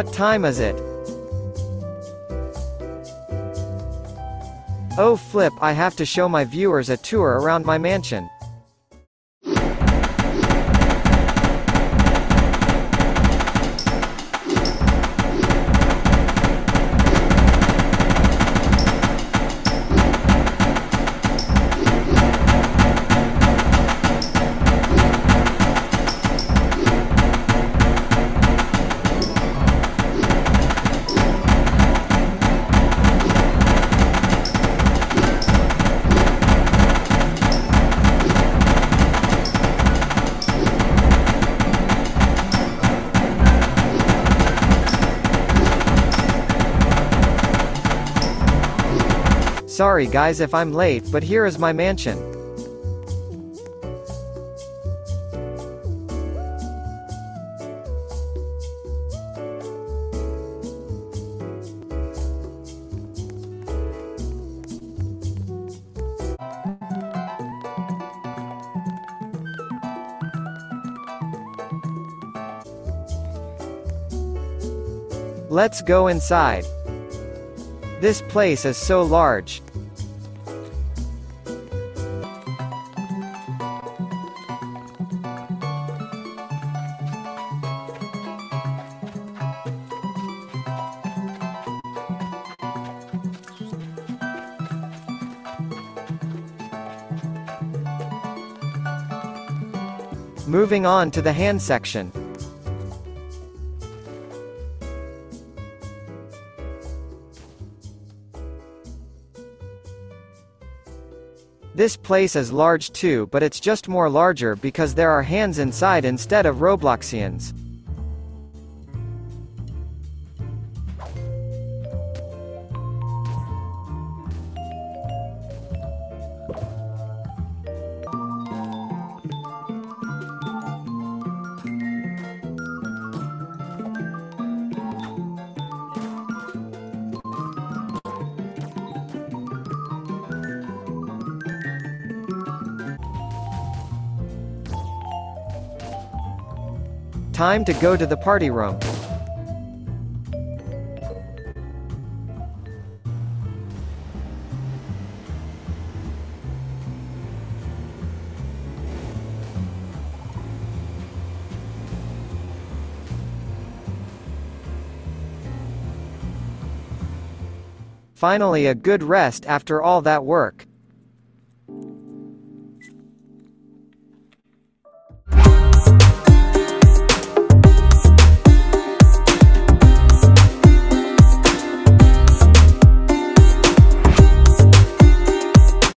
What time is it? Oh flip, I have to show my viewers a tour around my mansion. Sorry guys if I'm late, but here is my mansion. Let's go inside. This place is so large. Moving on to the hand section. This place is large too, but it's just more larger because there are hands inside instead of Robloxians. Time to go to the party room. Finally, a good rest after all that work.